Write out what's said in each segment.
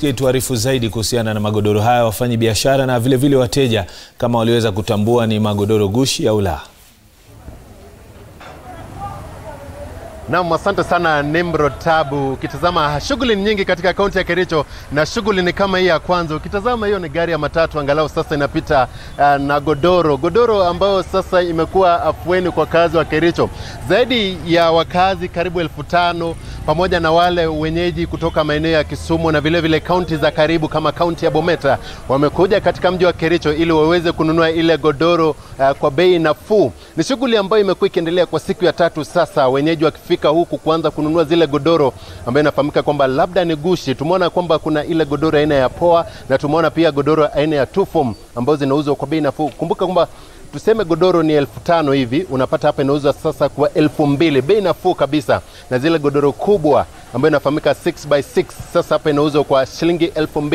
Tuarifu zaidi kuhusiana na magodoro haya, wafanyi biashara na vile vile wateja kama waliweza kutambua ni magodoro gushi au la. Naam, asante sana Nimrod Tabu. Ukitazama shughuli nyingi katika kaunti ya Kericho na shughuli ni kama hii ya kwanza. Ukitazama hiyo ni gari ya matatu angalau sasa inapita na godoro ambayo sasa imekuwa afueni kwa kazi wa Kericho. Zaidi ya wakazi karibu 1500 pamoja na wale wenyeji kutoka maeneo ya Kisumu na vile vile kaunti za karibu kama kaunti ya Bometa wamekuja katika mji wa Kericho ili waweze kununua ile godoro kwa bei nafuu. Ni shughuli ambayo imekuwa ikiendelea kwa siku ya 3 sasa, wenyeji wakifika huku kuanza kununua zile godoro ambayo inafahamika kwamba labda ni gushi. Tumeona kwamba kuna ile godoro aina ya poa na tumeona pia godoro aina ya two form ambazo zinauzwa kwa bei nafuu. Kumbuka kwamba tuseme godoro ni 1500 hivi, unapata hapa inauzwa sasa kwa 2000, bei nafuu kabisa. Na zile godoro kubwa ambayo inafahamika 6x6 sasa hapa inauzwa kwa shilingi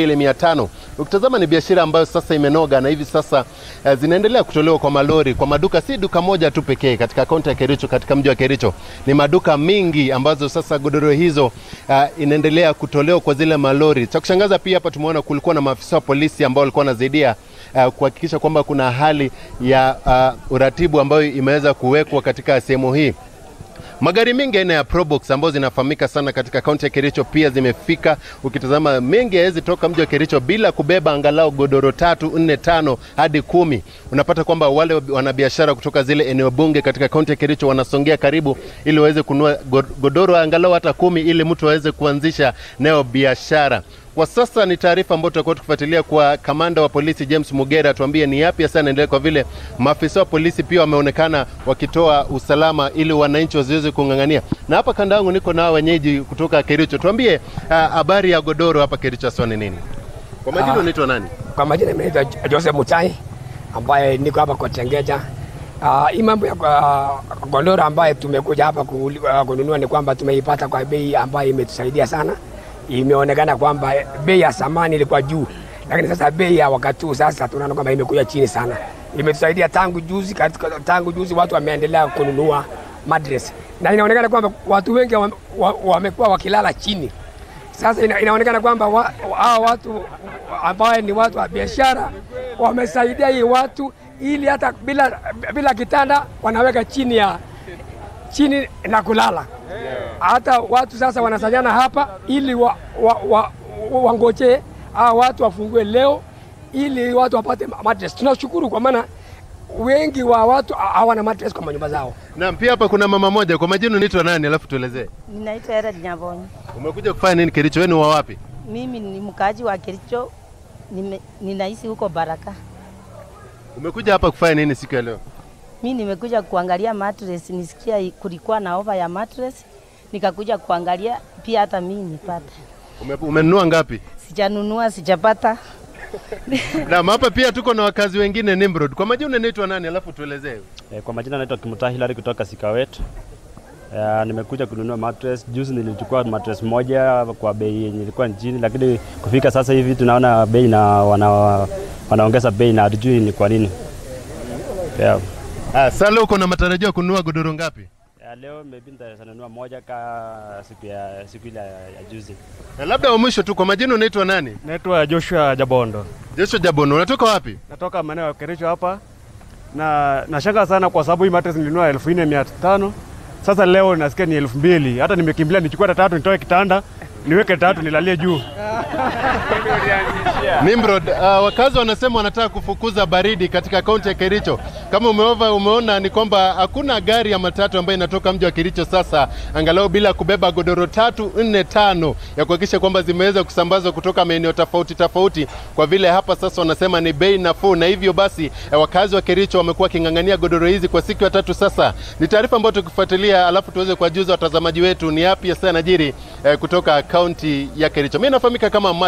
2500. Ukitazama ni biashara ambayo sasa imenoga na hivi sasa zinaendelea kutolewa kwa malori, kwa maduka. Si duka moja tu pekee katika kaunti ya Kericho, katika mji wa Kericho. Ni maduka mingi ambazo sasa godoro hizo inaendelea kutolewa kwa zile malori. Cha kushangaza pia hapa tumeona kulikuwa na maafisa wa polisi ambao walikuwa wanasaidia kuhakikisha kwamba kuna hali ya uratibu ambayo imeweza kuwekwa katika sehemu hii. Magari mengi aina ya Probox ambazo zinafahamika sana katika kaunti ya Kericho pia zimefika. Ukitazama mengi hawezi toka mji wa Kericho bila kubeba angalau godoro 3, 4, 5 hadi 10. Unapata kwamba wale wanabiashara kutoka zile eneo bunge katika kaunti ya Kericho wanasongea karibu ili waweze kununua godoro angalau hata 10 ili mtu aweze kuanzisha nayo biashara. Kwa sasa ni taarifa ambayo tutakuwa tukifuatilia kwa kamanda wa polisi James Mugera, tuambie ni yapi hasa yanaendelea, kwa vile maafisa wa polisi pia wameonekana wakitoa usalama ili wananchi wasiweze kungangania. Na hapa kanda yangu niko na wenyeji kutoka Kericho. Tuambie habari ya godoro hapa Kericho sasa ni nini? Kwa majina unaitwa nani? Kwa majina naitwa Joseph Mutai ambaye niko hapa kwa Tengeja. Hii mambo ya godoro ambaye tumekuja hapa kununua ni kwamba tumeipata kwa bei ambayo imetusaidia sana. Imeonekana kwamba bei ya samani ilikuwa juu, lakini sasa bei ya wakati huu sasa tunaona kwamba imekuja chini sana. Imetusaidia tangu juzi watu wameendelea kununua mattress. Na inaonekana kwamba watu wengi wamekuwa wakilala chini. Sasa inaonekana kwamba hao watu ambao ni watu wa biashara wamesaidia hii watu ili hata bila kitanda wanaweka chini na kulala. Hata watu sasa wanasanyana hapa ili wangoje watu wafungue leo ili watu wapate mattress. Tunashukuru kwa maana wengi wa watu hawana mattress kwa nyumba zao. Na pia hapa kuna mama moja. Kwa majina unaitwa nani alafu tuelezee? Ninaitwa Era Nyabonyi. Umekuja kufanya nini Kericho? Wewe ni wa wapi? Mimi ni mkaaji wa Kericho. Ninaishi huko Baraka. Umekuja hapa kufanya nini siku ya leo? Mimi nimekuja kuangalia mattress, nisikia kulikuwa na ofa ya mattress. Nikakuja kuangalia pia hata mimi nipate. Umenunua ngapi? Sijanunua, sijapata. Na hapa pia tuko na wakazi wengine Nimrod. Kwa majina unaitwa nani alafu tuelezee? Kwa majina naitwa Kimutai Hilary kutoka Sikawet. Nimekuja kununua mattress. Juzi nilichukua mattress moja kwa bei yenye ilikuwa chini, lakini kufika sasa hivi tunaona bei na wanaongeza bei na hatujui ni kwa nini. Sasa leo uko na matarajio kununua godoro ngapi? Leo maybe nitanunua moja siku ile ya juzi. Na labda wa mwisho tu, kwa majina unaitwa nani? Naitwa Joshua Jabondo. Joshua Jabondo, unatoka wapi? Natoka maeneo ya Kericho hapa. Na nashangaa sana kwa sababu hii mattress nilinunua 4500. Sasa leo nasikia ni 2000. Hata nimekimbilia nichukue 3 nitoe kitanda, niweke 3 nilalie juu. Nimrod, wakazi wanasema wanataka kufukuza baridi katika kaunti ya Kericho. Kama umeona ni kwamba hakuna gari ya matatu ambayo inatoka mji wa Kericho sasa angalau bila kubeba godoro 3, 4, 5 ya kuhakikisha kwamba zimeweza kusambazwa kutoka maeneo tofauti, kwa vile hapa sasa wanasema ni bei nafuu. Na hivyo basi wakazi wa Kericho wamekuwa kingangania godoro hizi kwa siku ya 3 sasa. Ni taarifa ambayo tukifuatilia alafu tuweze kuwajuza watazamaji wetu ni yapi sasa yanajiri kutoka kaunti ya Kericho. Mimi nafahamika kama